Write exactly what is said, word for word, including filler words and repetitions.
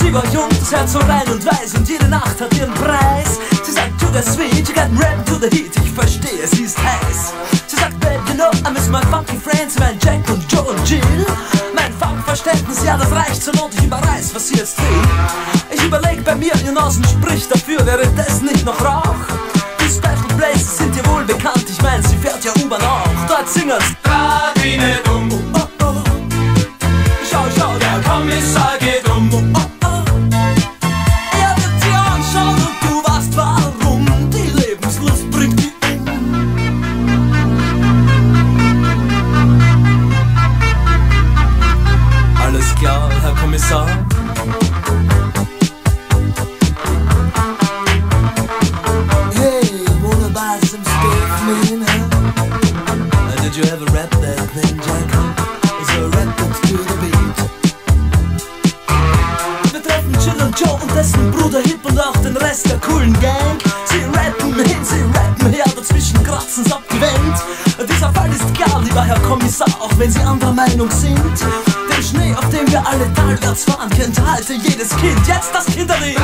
Sie war jung, das Herz so rein und weiß und jede Nacht hat ihren Preis. Sie sagt, to the sweet, you got red to the heat. Ich verstehe, sie ist heiß. Sie sagt, babe, you know, I miss my funky friends, mein Jack und Joe und Jill. Mein Funkverständnis, ja, das reicht zur Not, ich überreiß, was sie jetzt will. Ich überleg bei mir, ihr Nasen spricht dafür, wäre das nicht noch Rauch? Die Special Places sind dir wohl bekannt, ich mein, sie fährt ja U-Bahn auch. Dort singen's Grad wie ne Dumm. Oh, oh, oh. Schau, schau, Der Kommissar geht um. oh, oh. Er wird sie anschauen und du weißt warum. Die Lebenslust bringt die um. Alles klar, Herr Kommissar? Hey, wanna buy some stuff, man, huh? Did you ever rap that thing, Jack? So rap it to the beat. Wir treffen Jill und Joe und dessen Bruder Hip und auch den Rest der coolen Gang. Sie rappen hin, sie rappen her, dazwischen kratzen's ab die Wand. Dieser Fall ist klar, lieber Herr Kommissar, auch wenn Sie anderer Meinung sind. Den Schnee, auf dem wir alle talwärts fahren, kennt heute jedes Kind. Jetzt das Kinderlied.